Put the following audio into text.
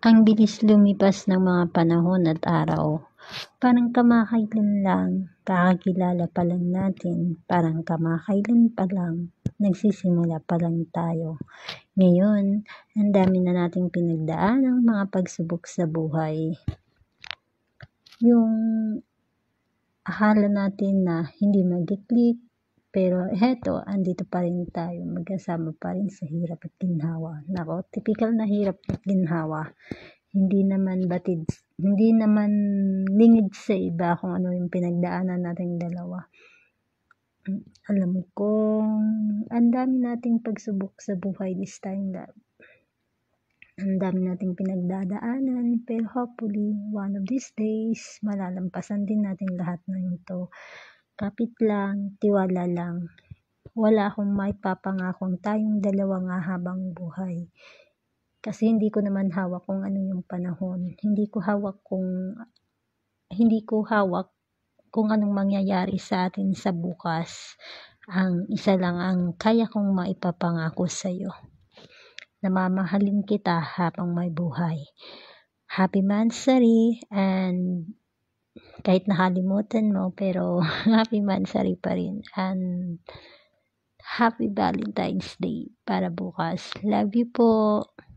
Ang bilis lumipas ng mga panahon at araw. Parang kamakailan lang, kakakilala pa lang natin. Parang kamakailan pa lang, nagsisimula pa lang tayo. Ngayon, ang dami na nating pinagdaan ng mga pagsubok sa buhay. Yung akala natin na hindi mag-click, pero eto, andito pa rin tayo, magkasama pa rin sa hirap at ginhawa. Nako, typical na hirap at ginhawa. Hindi naman lingid sa iba kung ano yung pinagdaanan nating dalawa. Alam kong ang dami nating pagsubok sa buhay this time, love. Ang dami nating pinagdadaanan, pero hopefully, one of these days, malalampasan din natin lahat ng ito. Kapit lang, tiwala lang. Wala akong maipapangakong tayong dalawa nga habang buhay. Kasi hindi ko naman hawak kung ano yung panahon. Hindi ko hawak kung anong mangyayari sa atin sa bukas. Ang isa lang ang kaya kong maipapangako sa iyo. Namamahalin kita habang may buhay. Happy Mansari, and kahit nakalimutan mo, pero Happy Mansari pa rin, and Happy Valentine's Day para bukas. Love you po.